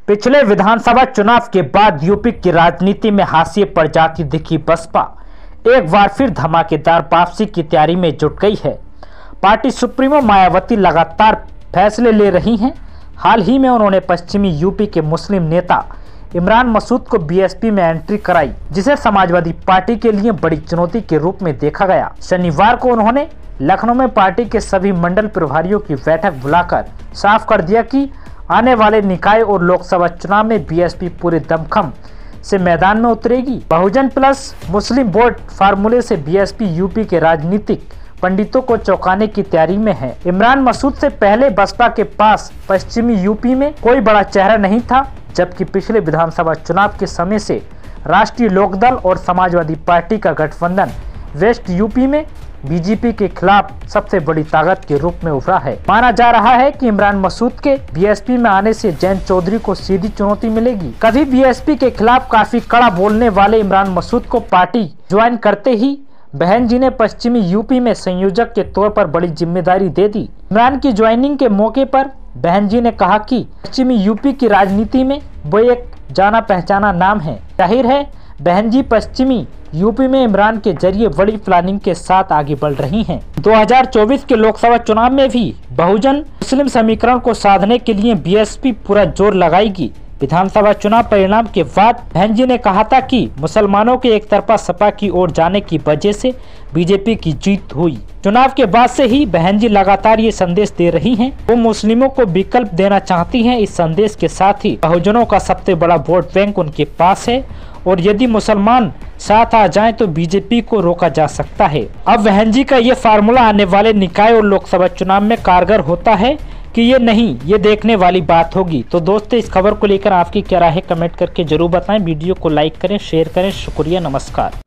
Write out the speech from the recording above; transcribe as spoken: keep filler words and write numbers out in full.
पिछले विधानसभा चुनाव के बाद यूपी की राजनीति में हाशिए पर जाती दिखी बसपा एक बार फिर धमाकेदार वापसी की तैयारी में जुट गई है। पार्टी सुप्रीमो मायावती लगातार फैसले ले रही हैं। हाल ही में उन्होंने पश्चिमी यूपी के मुस्लिम नेता इमरान मसूद को बीएसपी में एंट्री कराई, जिसे समाजवादी पार्टी के लिए बड़ी चुनौती के रूप में देखा गया। शनिवार को उन्होंने लखनऊ में पार्टी के सभी मंडल प्रभारियों की बैठक बुलाकर साफ कर दिया कि आने वाले निकाय और लोकसभा चुनाव में बीएसपी पूरे दमखम से मैदान में उतरेगी। बहुजन प्लस मुस्लिम वोट फार्मूले से बीएसपी यूपी के राजनीतिक पंडितों को चौंकाने की तैयारी में है। इमरान मसूद से पहले बसपा के पास पश्चिमी यूपी में कोई बड़ा चेहरा नहीं था, जबकि पिछले विधानसभा चुनाव के समय से राष्ट्रीय लोकदल और समाजवादी पार्टी का गठबंधन वेस्ट यूपी में बीजेपी के खिलाफ सबसे बड़ी ताकत के रूप में उभरा है। माना जा रहा है कि इमरान मसूद के बीएसपी में आने से जयंत चौधरी को सीधी चुनौती मिलेगी। कभी बीएसपी के खिलाफ काफी कड़ा बोलने वाले इमरान मसूद को पार्टी ज्वाइन करते ही बहन जी ने पश्चिमी यूपी में संयोजक के तौर पर बड़ी जिम्मेदारी दे दी। इमरान की ज्वाइनिंग के मौके पर बहन जी ने कहा कि पश्चिमी यूपी की राजनीति में वो एक जाना पहचाना नाम है। जाहिर है बहन जी पश्चिमी यूपी में इमरान के जरिए बड़ी प्लानिंग के साथ आगे बढ़ रही हैं। दो हज़ार चौबीस के लोकसभा चुनाव में भी बहुजन मुस्लिम समीकरण को साधने के लिए बीएसपी पूरा जोर लगाएगी। विधानसभा चुनाव परिणाम के बाद बहन जी ने कहा था कि मुसलमानों के एक तरफा सपा की ओर जाने की वजह से बीजेपी की जीत हुई। चुनाव के बाद से ही बहन जी लगातार ये संदेश दे रही हैं। वो मुस्लिमों को विकल्प देना चाहती हैं। इस संदेश के साथ ही बहुजनों का सबसे बड़ा वोट बैंक उनके पास है और यदि मुसलमान साथ आ जाएं तो बीजेपी को रोका जा सकता है। अब बहन जी का ये फार्मूला आने वाले निकाय और लोकसभा चुनाव में कारगर होता है कि ये नहीं, ये देखने वाली बात होगी। तो दोस्तों, इस खबर को लेकर आपकी क्या राय है कमेंट करके जरूर बताएं। वीडियो को लाइक करें, शेयर करें। शुक्रिया, नमस्कार।